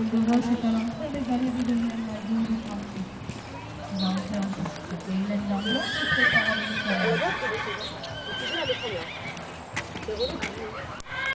Almodovar setelah negara di dunia maju di kampus. Bangsa kekailan lambat sekarang ini.